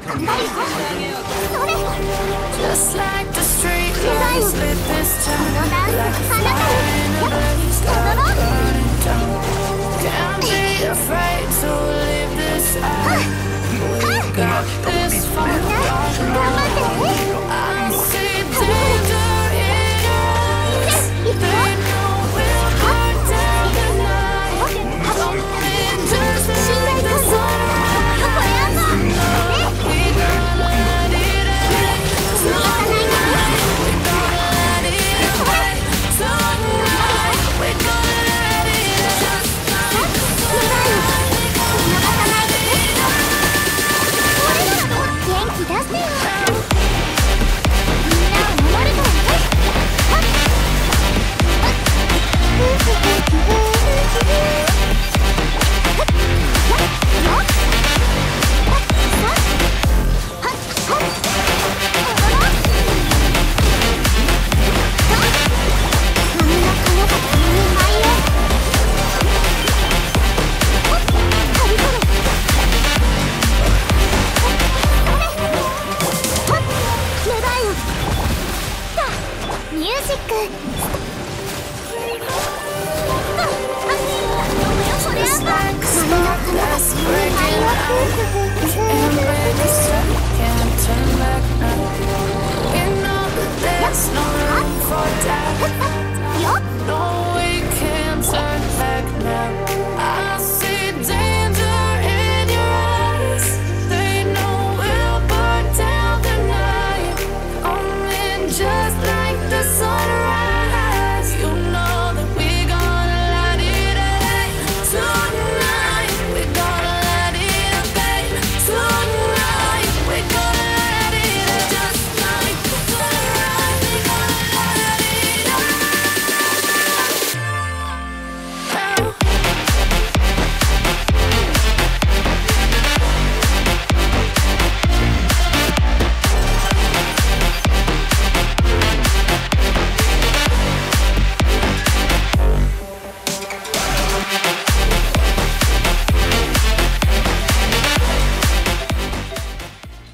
Just like the street lights lit this town, like a fire in a blaze, burning down. Can't be afraid to leave this out. We got this far I see danger in us. They know we'll burn down the night. Something just like the sunrise. We gonna let it away. Tonight, we gonna let it away. Tonight, we gonna let it just like the sunrise. We gonna let it away. 元気出せよ。みんなを守るぞ。ミュージック。 Just like a spark that's breaking out. Can't break a step, can't turn back now.